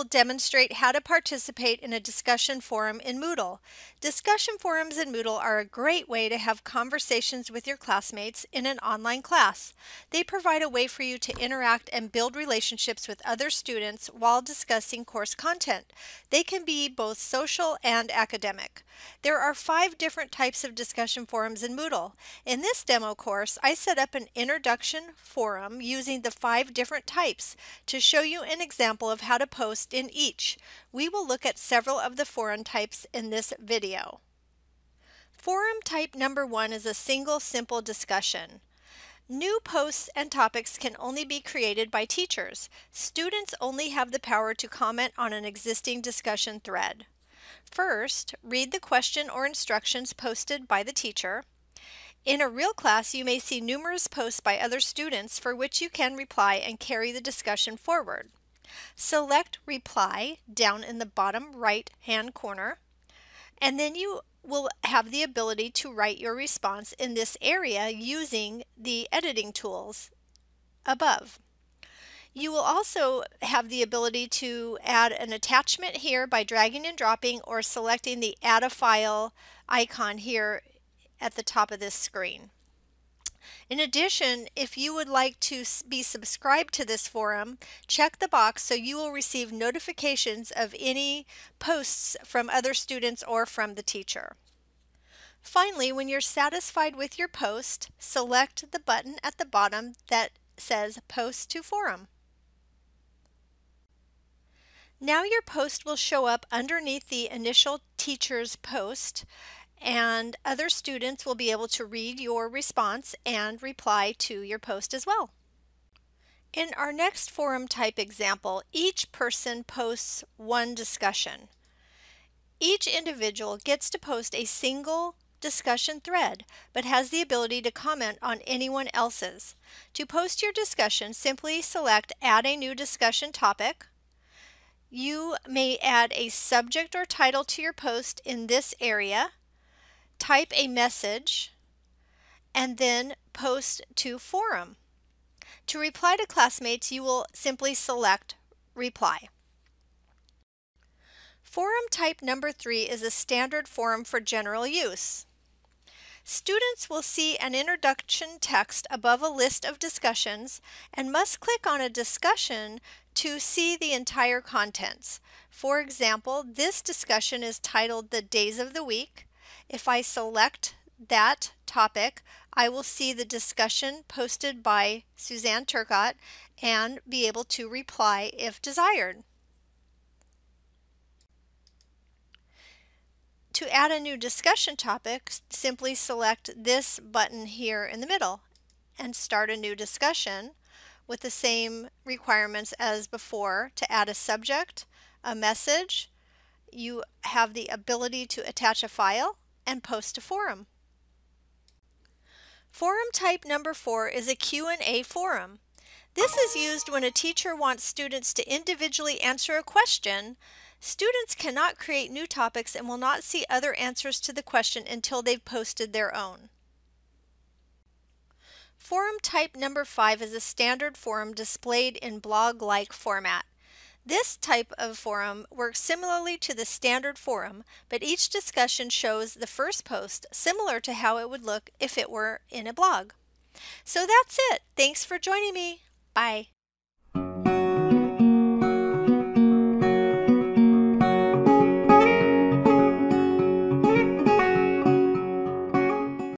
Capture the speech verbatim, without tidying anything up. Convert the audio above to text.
will demonstrate how to participate in a discussion forum in Moodle. Discussion forums in Moodle are a great way to have conversations with your classmates in an online class. They provide a way for you to interact and build relationships with other students while discussing course content. They can be both social and academic. There are five different types of discussion forums in Moodle. In this demo course, I set up an introduction forum using the five different types to show you an example of how to post in each. We will look at several of the forum types in this video. Forum type number one is a single simple discussion. New posts and topics can only be created by teachers. Students only have the power to comment on an existing discussion thread. First, read the question or instructions posted by the teacher. In a real class, you may see numerous posts by other students for which you can reply and carry the discussion forward. Select Reply down in the bottom right-hand corner, and then you will have the ability to write your response in this area using the editing tools above. You will also have the ability to add an attachment here by dragging and dropping or selecting the Add a File icon here at the top of this screen. In addition, if you would like to be subscribed to this forum, check the box so you will receive notifications of any posts from other students or from the teacher. Finally, when you're satisfied with your post, select the button at the bottom that says Post to Forum. Now your post will show up underneath the initial teacher's post, and other students will be able to read your response and reply to your post as well. In our next forum type example, each person posts one discussion. Each individual gets to post a single discussion thread, but has the ability to comment on anyone else's. To post your discussion, simply select Add a New Discussion Topic. You may add a subject or title to your post in this area. Type a message, and then post to forum. To reply to classmates, you will simply select Reply. Forum type number three is a standard forum for general use. Students will see an introduction text above a list of discussions and must click on a discussion to see the entire contents. For example, this discussion is titled The Days of the Week. If I select that topic, I will see the discussion posted by Suzanne Turcott and be able to reply if desired. To add a new discussion topic, simply select this button here in the middle and start a new discussion with the same requirements as before. To add a subject, a message, you have the ability to attach a file and post to forum. Forum type number four is a Q and A forum. This is used when a teacher wants students to individually answer a question. Students cannot create new topics and will not see other answers to the question until they've posted their own. Forum type number five is a standard forum displayed in blog-like format. This type of forum works similarly to the standard forum, but each discussion shows the first post similar to how it would look if it were in a blog. So that's it. Thanks for joining me. Bye.